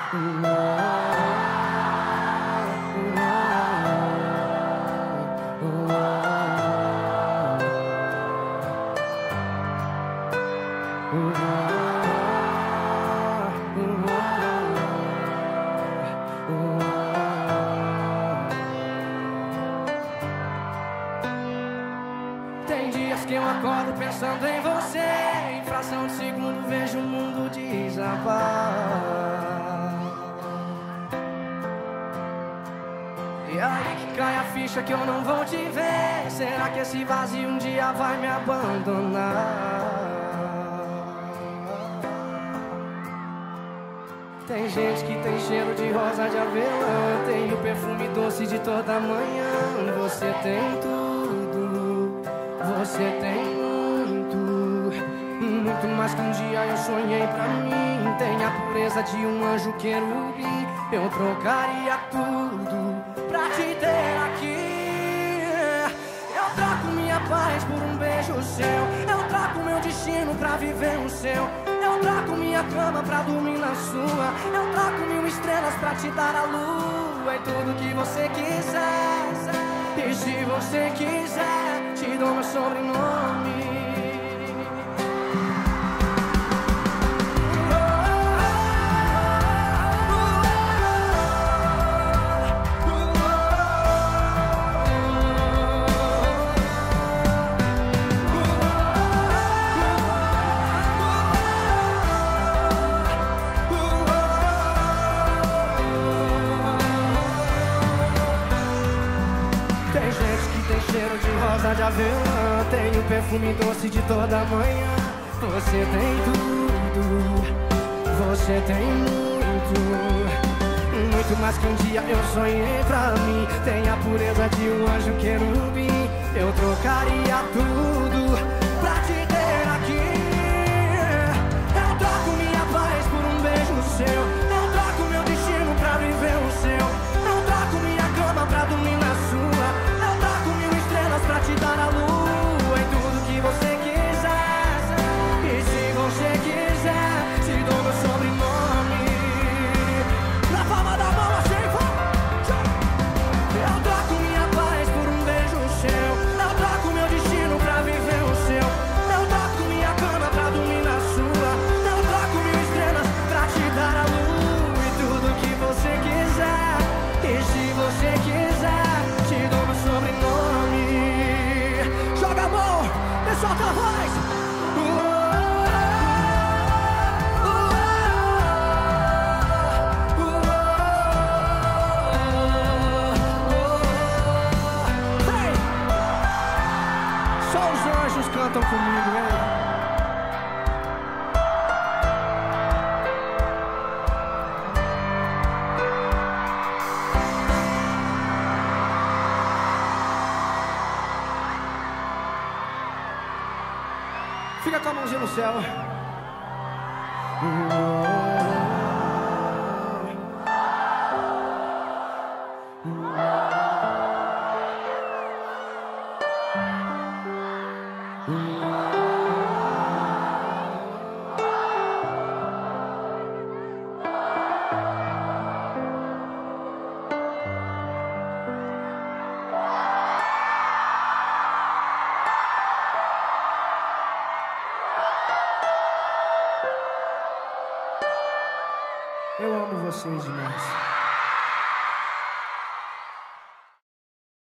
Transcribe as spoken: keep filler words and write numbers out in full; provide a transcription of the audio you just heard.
Tem dias que eu acordo pensando em você, em fração de segundo vejo o mundo desabar. E aí que cai a ficha que eu não vou te ver. Será que esse vazio um dia vai me abandonar? Tem gente que tem cheiro de rosa de avelã, tem o perfume doce de toda manhã. Você tem tudo, você tem muito, muito mais que um dia eu sonhei pra mim. Tem a pureza de um anjo querubim. Eu trocaria tudo pra te ter aqui. Eu troco minha paz por um beijo seu. Eu troco meu destino pra viver o seu. Eu troco minha cama pra dormir na sua. Eu troco mil estrelas pra te dar a lua e tudo que você quiser. E se você quiser, te dou meu sobrenome. Tem gente que tem cheiro de rosa de avelã, tem o perfume doce de toda manhã. Você tem tudo, você tem muito, muito mais que um dia eu sonhei pra mim. Tem a pureza de um anjo querubim. Eu trocaria tudo pra te ter aqui. Eu troco minha paz por um beijo seu. Eu troco meu destino pra viver o seu. Eu troco minha cama pra dormir na sua. Pra te dar a lua e tudo que você quiser. E se você quiser, te dou meu sobrenome. Na palma da mão assim, eu troco minha paz por um beijo seu. Eu troco meu destino pra viver o seu. Eu troco minha cama pra dormir na sua. Eu troco mil estrelas pra te dar a lua e tudo que você quiser. E se você quiser, te dou meu sobrenome. Joga a mão, solta a voz. Hey! Só os anjos cantam comigo, hein? Fica com a mãozinha no céu. Eu amo vocês demais.